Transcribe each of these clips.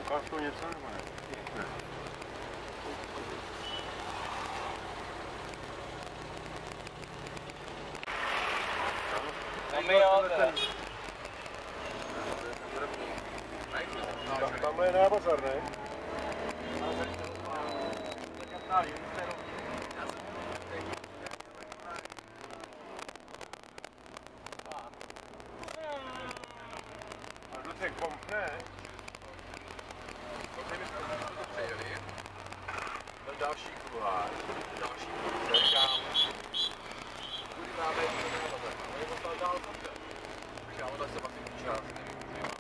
Máš to něco nebo ne? Ne. Tamhle je nábazar, ne? A do těch pomp ne? Další kulhár, další říkám, kudy máme jít do nábazar, ale je to dál komple. Takže já mu tak se vlastně čas, nevím,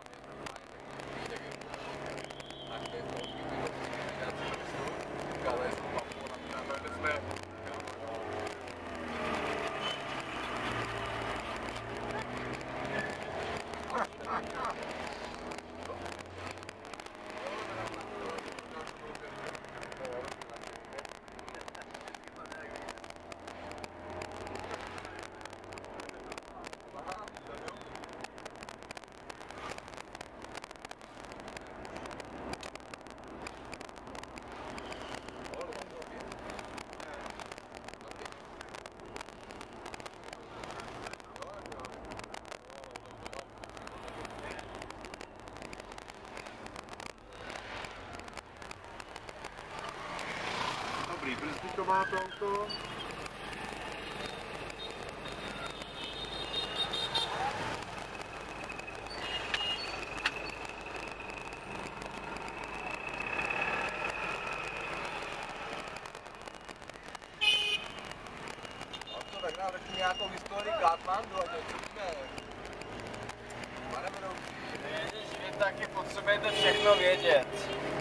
Dobrý, brzdy to má to auto. Tak nám řekni nějakou historii Katmandu, ať odčutíme. Pane vedoucí. Věděš, vy taky potřebujete všechno vědět.